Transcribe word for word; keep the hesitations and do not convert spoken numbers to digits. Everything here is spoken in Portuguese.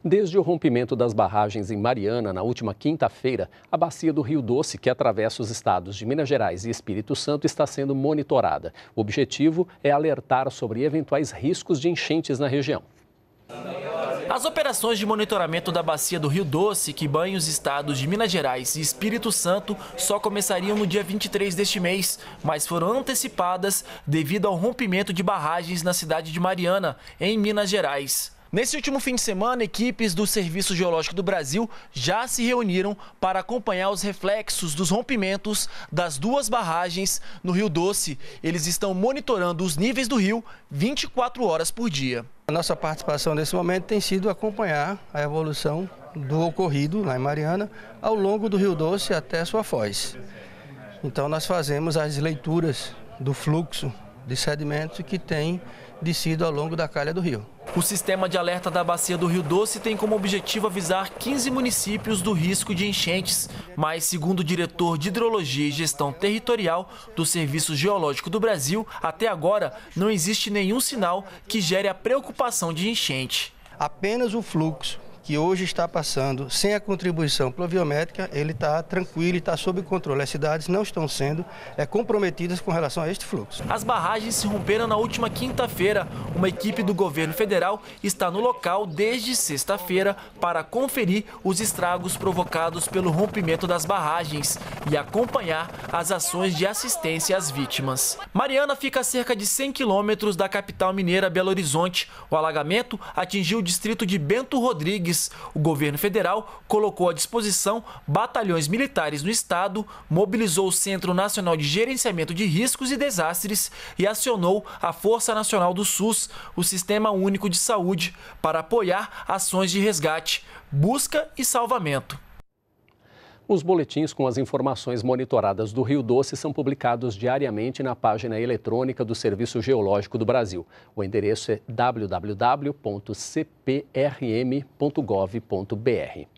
Desde o rompimento das barragens em Mariana, na última quinta-feira, a bacia do Rio Doce, que atravessa os estados de Minas Gerais e Espírito Santo, está sendo monitorada. O objetivo é alertar sobre eventuais riscos de enchentes na região. As operações de monitoramento da bacia do Rio Doce, que banha os estados de Minas Gerais e Espírito Santo, só começariam no dia vinte e três deste mês, mas foram antecipadas devido ao rompimento de barragens na cidade de Mariana, em Minas Gerais. Nesse último fim de semana, equipes do Serviço Geológico do Brasil já se reuniram para acompanhar os reflexos dos rompimentos das duas barragens no Rio Doce. Eles estão monitorando os níveis do rio vinte e quatro horas por dia. A nossa participação nesse momento tem sido acompanhar a evolução do ocorrido lá em Mariana ao longo do Rio Doce até a sua foz. Então nós fazemos as leituras do fluxo de sedimentos que tem descido ao longo da calha do rio. O sistema de alerta da bacia do Rio Doce tem como objetivo avisar quinze municípios do risco de enchentes, mas, segundo o diretor de Hidrologia e Gestão Territorial do Serviço Geológico do Brasil, até agora não existe nenhum sinal que gere a preocupação de enchente. Apenas o fluxo que hoje está passando sem a contribuição pluviométrica, ele está tranquilo e está sob controle. As cidades não estão sendo é, comprometidas com relação a este fluxo. As barragens se romperam na última quinta-feira. Uma equipe do governo federal está no local desde sexta-feira para conferir os estragos provocados pelo rompimento das barragens e acompanhar as ações de assistência às vítimas. Mariana fica a cerca de cem quilômetros da capital mineira Belo Horizonte. O alagamento atingiu o distrito de Bento Rodrigues. O governo federal colocou à disposição batalhões militares no estado, mobilizou o Centro Nacional de Gerenciamento de Riscos e Desastres e acionou a Força Nacional do SUS, o Sistema Único de Saúde, para apoiar ações de resgate, busca e salvamento. Os boletins com as informações monitoradas do Rio Doce são publicados diariamente na página eletrônica do Serviço Geológico do Brasil. O endereço é w w w ponto c p r m ponto gov ponto b r.